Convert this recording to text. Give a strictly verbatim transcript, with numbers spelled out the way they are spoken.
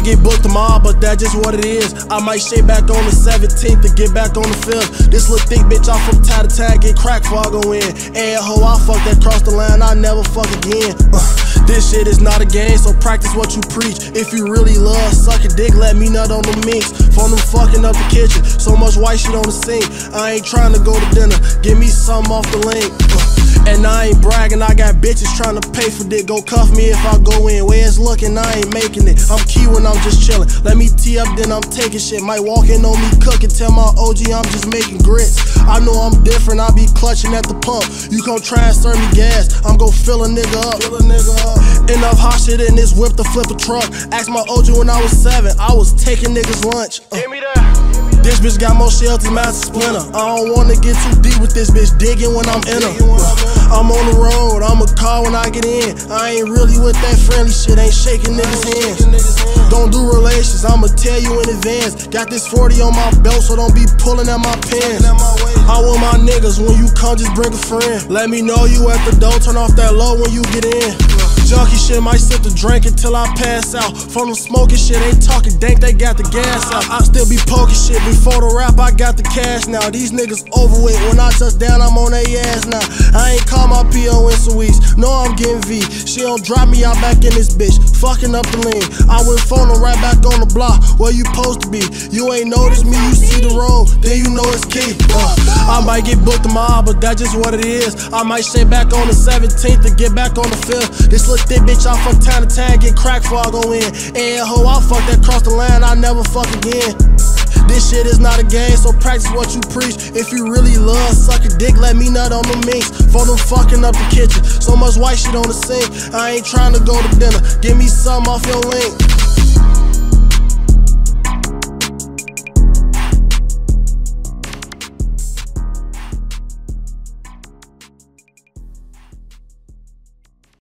might get booked tomorrow, but that's just what it is. I might shake back on the seventeenth to get back on the fifth. This little thick bitch, I'm from time to time, get crack before I go in. And ho, I fuck that cross the line, I never fuck again. Uh, this shit is not a game, so practice what you preach. If you really love sucking dick, let me nut on the minks. Phone them fucking up the kitchen, so much white shit on the sink. I ain't trying to go to dinner, give me something off the link. Uh, And I ain't bragging, I got bitches trying to pay for dick. Go cuff me if I go in. Where it's looking, I ain't making it. I'm key when I'm just chillin'. Let me tee up, then I'm taking shit. Might walk in on me cooking, tell my O G I'm just making grits. I know I'm different, I be clutching at the pump. You come try and serve me gas, I'm gon' fill a nigga up. Fill a nigga up. Enough hot shit in this whip to flip a truck. Asked my O G when I was seven, I was taking niggas lunch. Uh. Give me that. This bitch got more shells than Master Splinter. I don't wanna get too deep with this bitch, digging when I'm in her. I'm on the road, I'm a car when I get in. I ain't really with that friendly shit, ain't shaking niggas' hands. Don't do relations, I'ma tell you in advance. Got this forty on my belt, so don't be pulling at my pants. I want my niggas, when you come, just bring a friend. Let me know you at the door, turn off that low when you get in. Junkie shit, might sip the drink until I pass out. From the smoking shit, ain't talking dank, they got the gas out. I still be poking shit, before the rap, I got the cash now. These niggas overweight, when I touch down, I'm on they ass now. I ain't call my P O in some weeks, no I'm getting V. She don't drop me out back in this bitch, fucking up the lean. I went phone her right back on the block, where you supposed to be. You ain't noticed me, you see the road, then you know it's key. Uh, I might get booked tomorrow, but that's just what it is. I might shake back on the seventeenth to get back on the fifth. This little thick bitch, I from time to time, get crack before I go in. And ho, I fuck that cross the line, I never fuck again. This shit is not a game, so practice what you preach. If you really love sucking dick, let me nut on the minks. For them fucking up the kitchen, so much white shit on the sink. I ain't trying to go to dinner, give me something off your link.